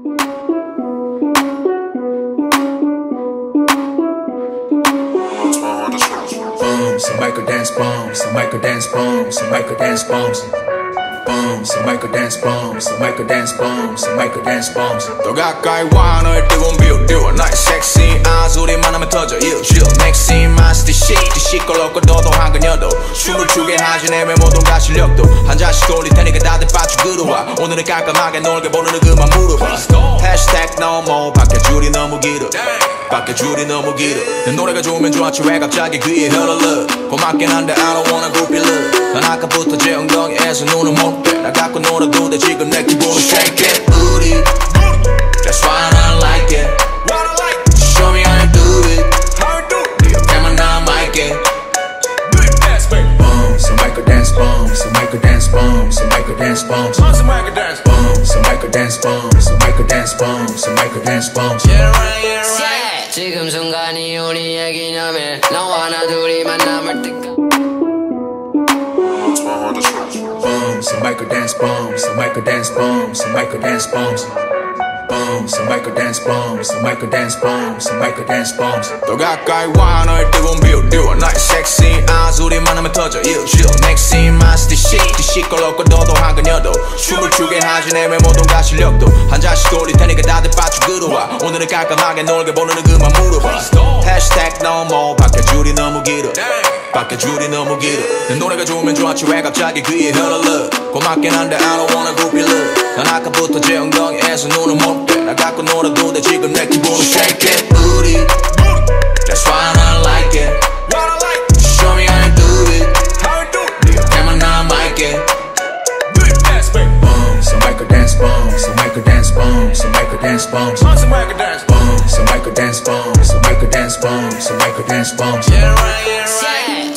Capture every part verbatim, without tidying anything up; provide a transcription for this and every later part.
Some micro dance bombs, some micro dance bombs, some micro dance bombs. Bombs, some micro dance bombs, some micro dance bombs, some micro dance bombs. 더 가까이 와 너의 뜨거운 뷰 나의 섹시한 소리만 하면 터져 일실 맥시만 스티시 시끌럽고 도도한 그녀도 춤을 추게 하지 내 외모도가 실력도 한 잔씩 돌릴 테니까 다들 빠져 들어와 오늘은 깔끔하게 놀게 보는 그만 물어봐 해시태그 너무 밖에 줄이 너무 길어 밖에 줄이 너무 길어 내 노래가 좋으면 좋았지 왜 갑자기 귀에 흘러 고맙긴 한데 I don't wanna group your love 난 아까부터 제 엉덩이에서 눈을 못 빼 나 갖고 놀아도 돼 지금 내 기분은 shake it booty That's why I like it Show me how you do it 네 옆에만 남아있게 Bombs, some micro dance bombs Some micro dance bombs Some micro dance bombs Some micro dance bombs Some micro dance bombs Some micro dance bombs Some micro dance bombs Yeah right, yeah right 지금 순간이 우리의 기념일 너와 나 둘이만 남을 때까지 Bombs, some micro dance bombs, some micro dance bombs, some micro dance bombs. Bombs, some micro dance bombs, some micro dance bombs, some micro dance bombs. 더 가까이 와 너의 뜨거운 뷰 나의 섹시한 소리만 하면 터져 일실 맥시만 스티시 시끌럽고 도도한 그녀도 춤을 추게 하지 내 외모도가 실력도 한 잔씩 돌릴 테니까 다들 빠져 들어와 오늘은 깔끔하게 놀게 보는 그만 물어봐 해시태그 너무 밖에 줄이 너무 길어 밖에 줄이 너무 길어 내 노래가 좋으면 좋았지 왜 갑자기 귀에 흘러 고맙긴 한데 I don't wanna group your love 난 아까부터 제 엉덩이에서 눈을 못 빼 나 갖고 놀아도 돼 지금 내 기분은 shake it booty That's why I like it Show me how you do it 네 옆에만 남아있게 Bombs, some micro dance bombs Some micro dance bombs Some micro dance bombs Some micro dance bombs Some micro dance bombs Some micro dance bombs Some micro dance bombs Yeah right, yeah right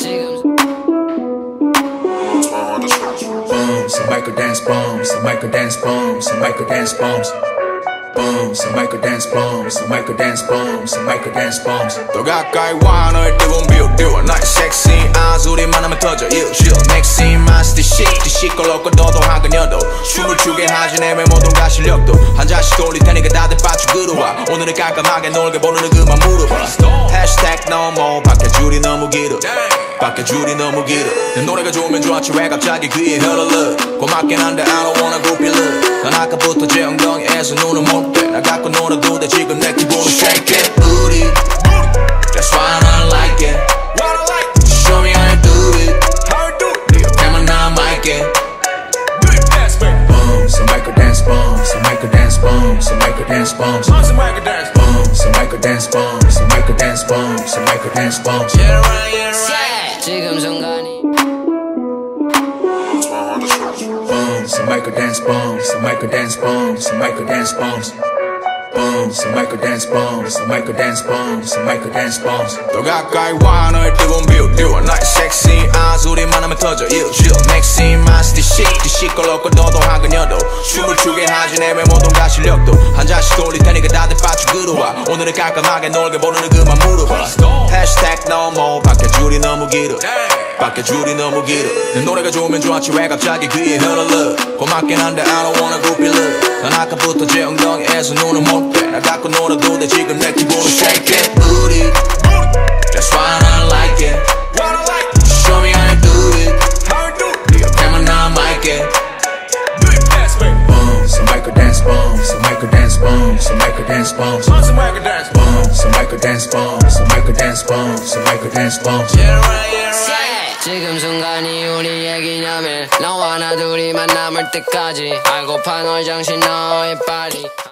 Bombs, some micro dance bombs Some micro dance bombs Some micro dance bombs Bombs, some micro dance bombs Some micro dance bombs Some micro dance bombs 더 가까이 와 너의 뜨거운 뷰 나의 섹시한 소리만 하면 터져 일실 맥시만 스티시 시끌럽고 도도한 그녀도 춤을 추게 하지 내 외모도가 실력도 한 잔씩 돌릴 테니까 다들 빠져 들어와 오늘은 깔끔하게 놀게 보는 그만 물어봐 해시태그 너무 밖에 줄이 너무 길어 밖에 줄이 너무 길어 내 노래가 좋으면 좋았지 왜 갑자기 귀에 흘러 고맙긴 한데 I don't wanna group your love 난 아까부터 제 엉덩이에서 눈을 못 빼 나 갖고 놀아도 돼 지금 내 기분은 shake it booty That's why I like it Show me how you do it 네 옆에만 남아있게 Bombs, some micro dance bombs Some micro dance bombs Some micro dance bombs Some micro dance bombs Some micro dance bombs Some micro dance bombs Some micro dance bombs Yeah right, yeah right 지금 순간이 Bombs, some micro dance bombs Some micro dance bombs Some micro dance bombs Bombs, some micro dance bombs Some micro dance bombs Some micro dance bombs 더 가까이 와 너의 뜨거운 뷰 나의 섹시한 소리만 하면 터져 일실 맥시만 스티시 시끌럽고 도도한 그녀도 춤을 추게 하지 내 외모도가 실력도 한 잔씩 돌릴 테니까 다들 빠져 들어와 오늘은 깔끔하게 놀게 보는 그만 물어봐 해시태그 너무 밖에 줄이 너무 길어 밖에 줄이 너무 길어 내 노래가 좋으면 좋았지 왜 갑자기 귀에 흘러 고맙긴 한데 I don't wanna group your love 난 아까부터 제 엉덩이에서 눈을 못 빼 나 갖고 놀아도 돼 지금 내 기분은 shake it booty That's why I like it Show me how you do it 네 옆에만 남아있게 Bombs, some micro dance bombs Some micro dance bombs Some micro dance bombs Some micro dance bombs Some micro dance bombs Some micro dance bombs Some micro dance bombs Yeah right, yeah right 지금 순간이 우리의 기념일 너와 나 둘이만 남을 때까지 알고파 너의 정신 너의 발이